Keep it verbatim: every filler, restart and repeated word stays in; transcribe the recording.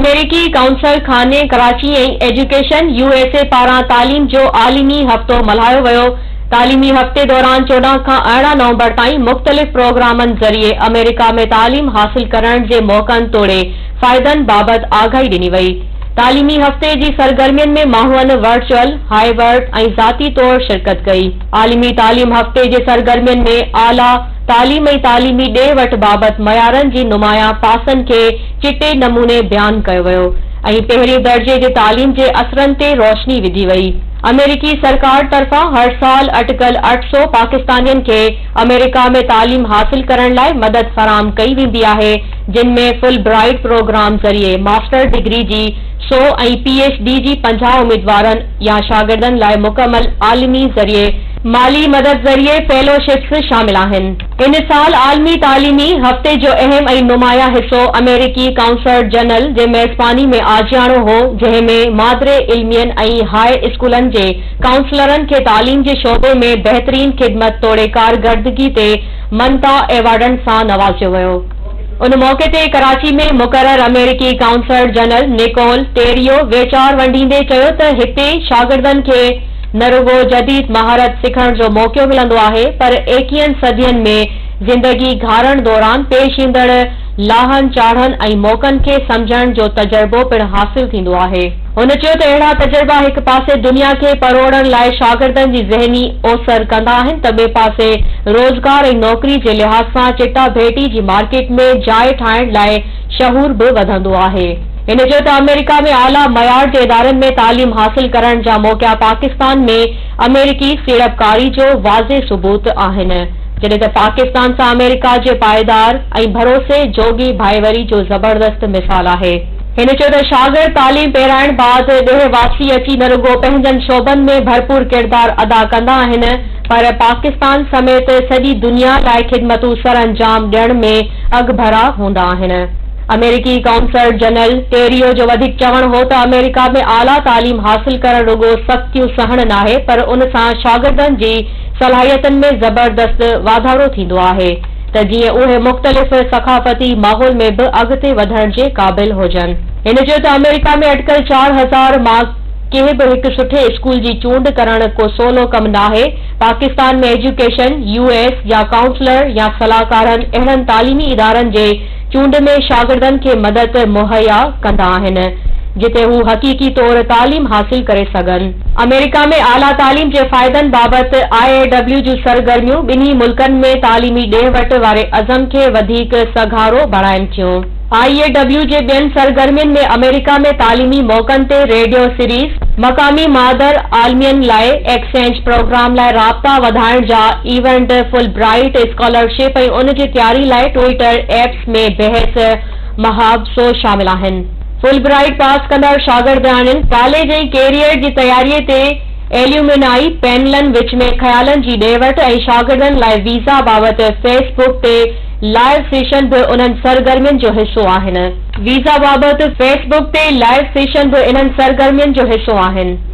अमेरिकी काउंसिल खाने कराची ऐं एजुकेशन यूएसए पारां तालीम जो आलिमी हफ़्तो मल्हायो वियो। तालीमी हफ़्ते दौरान चोॾहं खां अरिड़हं नवंबर ताईं मुख़्तलिफ़ प्रोग्रामनि ज़रिए अमेरिका में तालीम हासिल करण जे मौक़नि तोड़े फ़ाइदनि बाबति आगाही ॾिनी वई। तालीमी हफ़्ते जी सरगर्मियुनि में माण्हुनि वर्चुअल, हाइब्रिड ऐं ज़ाती तौर शिरकत कई। आलिमी तालीम हफ़्ते जे सरगर्मियुनि में आला तालीम ऐं तालीमी ॾे वठि बाबति मयारनि जी नुमाया पासनि खे चिटे नमूने बयानु कयो वियो ऐं पहिरीं दर्जे जे तालीम जे असरनि ते रोशनी विधी वई। अमेरिकी सरकार तरफ़ां हर साल अटिकल अठ सौ पाकिस्तानियुनि खे अमेरिका में तालीम हासिल करण लाइ मदद फराहम कई वेंदी आहे, जिन में फुल ब्राइट प्रोग्राम ज़रिए मास्टर डिग्री जी सौ ऐं पीएचडी जी पंजाह उम्मीदवारनि या शागिर्दनि लाइ मुकमल आलिमी ज़रिए माली मदद ज़रिए फेलोशिप्स शामिल आहिनि। इन साल आलमी तालीमी हफ़्ते जो अहम ऐं नुमाया हिस्सो अमेरिकी काउंसल जनरल जे मेज़बानी में आजियाणो हो, जंहिं में मादरे इल्मियन ऐं हाई स्कूलनि जे काउंसलरनि खे तालीम जे शोबे में बहितरीन ख़िदमत तोड़े कारकर्दगी ते मनता एवार्डनि सां नवाज़ियो वियो। उन मौक़े ते कराची में मुक़रर अमेरिकी काउंसल जनरल निकोल टेरियो वीचार वंडींदे चयो त हिते शागिर्दनि खे न रुगो जदीद महारत सिखण जो मौक़ो मिलंदो आहे, पर एकवीहनि सदियुनि में ज़िंदगी घारण दौरान पेश ईंदड़ लाहनि चाढ़नि ऐं मौक़नि खे सम्झण जो तजुर्बो पिणु हासिल थींदो आहे। हुन चयो त अहिड़ा तजुर्बा हिक पासे दुनिया खे परोड़ण लाइ शागिर्दनि जी ज़हनी ओसर कंदा आहिनि, त ॿिए पासे रोज़गार ऐं नौकरी जे लिहाज़ सां चिटा भेटी जी मार्केट में जाइ ठाहिण लाइ शहूर बि वधंदो आहे। हिन चयो त अमेरिका में आला मयार जे इदारनि में तालीम हासिल करण जा मौक़ा पाकिस्तान में अमेरिकी सीड़पकारी जो वाज़े सबूत आहिनि, जॾहिं त पाकिस्तान सां अमेरिका जे पाइदार ऐं भरोसे जोगी भाईवरी जो ज़बरदस्त मिसाल आहे। हिन चयो त शागिर्द तालीम पहिराइण बाद ॾह वापसी अची न रुगो पंहिंजनि शोबनि में भरपूर किरदार अदा कंदा आहिनि, पर पाकिस्तान समेत सॼी दुनिया लाइ ख़िदमतूं सर अंजाम ॾियण में अॻभरा हूंदा आहिनि। अमेरिकी काउंसल जनरल टेरियो जो वधीक चवणु हो त अमेरिका में आला तालीम हासिल करण रुगो सख़्तियूं सहण नाहे, पर उन सां शागिर्दनि जी सलाहियतुनि में ज़बरदस्त वाधारो थींदो आहे त जीअं उहे मुख़्तलिफ़ सक़ाफ़ती माहौल में बि अॻिते वधण जे क़ाबिल हुजनि। हिन चयो त अमेरिका में अटिकल चार हज़ार मां कंहिं बि हिकु सुठे स्कूल जी चूंड करण को सवलो कमु नाहे। पाकिस्तान में एजुकेशन यूएस या काउंसलर या सलाहकारनि अहिड़नि तालीमी इदारनि जे चूंड में शागिर्दनि खे मदद मुहैया कंदा आहिनि, जिते हू हक़ीक़ी तौर तालीम हासिल करे सघनि। अमेरिका में आला तालीम जे फ़ाइदनि बाबति आई ए डब्ल्यू जूं सरगर्मियूं ॿिन्ही मुल्कनि में तालीमी ॾे वठि वारे अज़म खे वधीक सघारो बणाइनि थियूं। आई ए डब्ल्यू जे ॿियनि सरगर्मियुनि में अमेरिका में तालीमी मौक़नि ते रेडियो सीरीज़, मक़ामी मादर आलमियनि लाइ एक्सचेंज प्रोग्राम लाइ राब्ता वधाइण जा इवेंट, फुल ब्राइट स्कॉलरशिप ऐं उन जी तयारी लाइ ट्विटर एप्स में बहस मुहावज़ो शामिल आहिनि। फुल ब्राइट पास कंदड़ शागिर्द आहिनि कॉलेज ऐं कैरियर जी तयारीअ ते एल्यूमिनाई पैनलनि विच में ख़्यालनि जी ॾे वठि ऐं शागिर्दनि लाइ वीज़ा बाबति फेसबुक ते लाइव सेशन बि उन्हनि सरगर्मियुनि जो हिसो आहिनि। वीज़ा बाबति फेसबुक ते लाइव सेशन बि इन्हनि सरगर्मियुनि जो हिसो आहिनि।